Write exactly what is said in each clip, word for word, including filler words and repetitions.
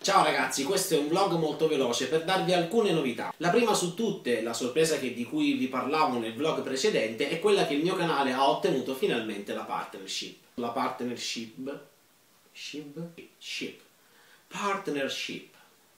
Ciao ragazzi, questo è un vlog molto veloce per darvi alcune novità. La prima su tutte, la sorpresa che, di cui vi parlavo nel vlog precedente, è quella che il mio canale ha ottenuto finalmente la partnership. La partnership... Ship? Ship. Partnership.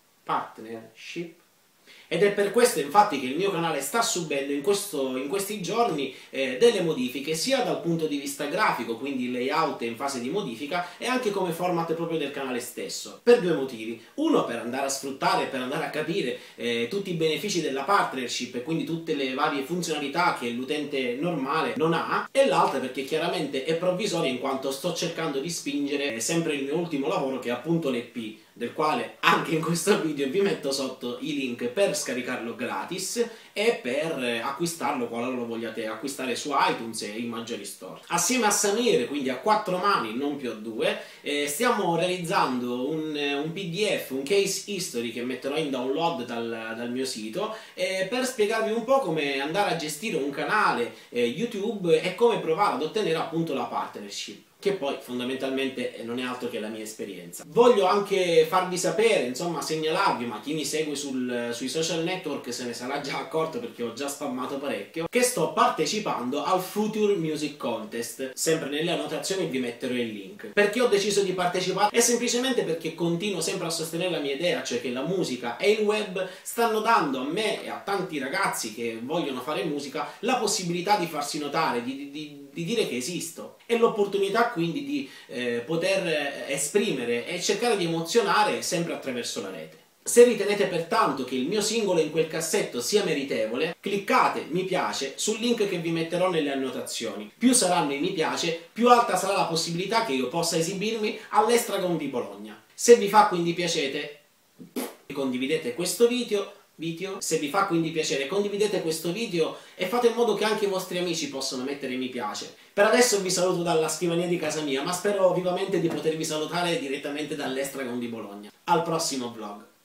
Partnership. Ed è per questo infatti che il mio canale sta subendo in, questo, in questi giorni eh, delle modifiche sia dal punto di vista grafico, quindi il layout è in fase di modifica, e anche come format proprio del canale stesso, per due motivi. Uno, per andare a sfruttare, per andare a capire eh, tutti i benefici della partnership e quindi tutte le varie funzionalità che l'utente normale non ha, e l'altro perché chiaramente è provvisoria in quanto sto cercando di spingere sempre il mio ultimo lavoro, che è appunto l'E P, del quale anche in questo video vi metto sotto i link per scaricarlo gratis e per acquistarlo qualora lo vogliate acquistare su iTunes e in maggiori store. Assieme a Samir, quindi a quattro mani, non più a due, eh, stiamo realizzando un, un P D F, un case history che metterò in download dal, dal mio sito, eh, per spiegarvi un po' come andare a gestire un canale eh, YouTube e come provare ad ottenere appunto la partnership, che poi fondamentalmente non è altro che la mia esperienza. Voglio anche farvi sapere, insomma segnalarvi, ma chi mi segue sul, sui social network se ne sarà già accorto perché ho già spammato parecchio, che sto partecipando al Future Music Contest. Sempre nelle annotazioni vi metterò il link. Perché ho deciso di partecipare? È semplicemente perché continuo sempre a sostenere la mia idea, cioè che la musica e il web stanno dando a me e a tanti ragazzi che vogliono fare musica la possibilità di farsi notare, di, di, di dire che esisto, e l'opportunità quindi di eh, poter esprimere e cercare di emozionare sempre attraverso la rete. Se ritenete pertanto che il mio singolo in quel cassetto sia meritevole, cliccate mi piace sul link che vi metterò nelle annotazioni. Più saranno i mi piace, più alta sarà la possibilità che io possa esibirmi all'Estragon di Bologna. Se vi fa quindi piacere, condividete questo video, Video. Se vi fa quindi piacere, condividete questo video e fate in modo che anche i vostri amici possano mettere mi piace. Per adesso vi saluto dalla scrivania di casa mia, ma spero vivamente di potervi salutare direttamente dall'Estragon di Bologna. Al prossimo vlog.